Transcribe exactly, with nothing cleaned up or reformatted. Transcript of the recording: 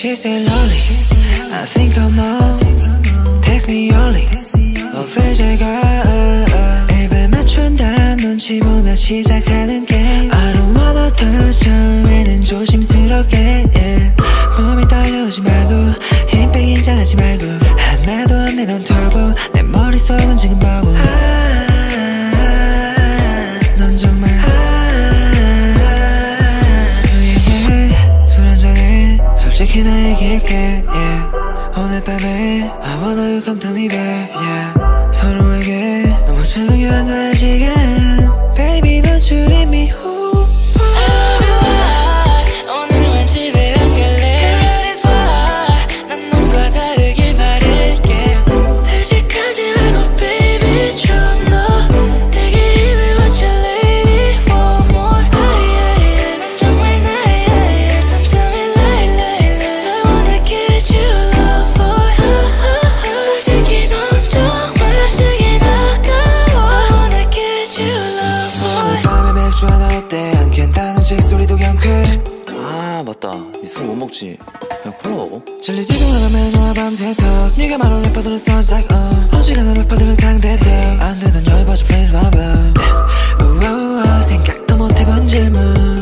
She said lonely, I think I'm on. Text me only, 어플제가 입을 맞춘다 눈치 보며 시작하는 게임. I don't wanna touch, 처음에는 조심스럽게 yeah. 몸이 떨려오지 말고 힘 빼기 긴장하지 말고 하나도 안 내 넌 터보 내 머릿속은 지금 버블. 넌 정말 yeah. 술 한잔해 솔직히 나 얘기할게 yeah. 오늘 밤에 I want you come to me babe yeah. 서로에게 너무 중요한 거야 지금 Baby don't you leave me who 아 맞다 니 술 못 먹지 그냥 콜라 먹어. 질리지도 않아 매일 너와 밤새도록 네가 말로 래퍼들은 sounds like oh 어지간한 래퍼들은 상대도 안 되던 열받쳐 please my boo yeah. 우우우 생각도 못 해본 질문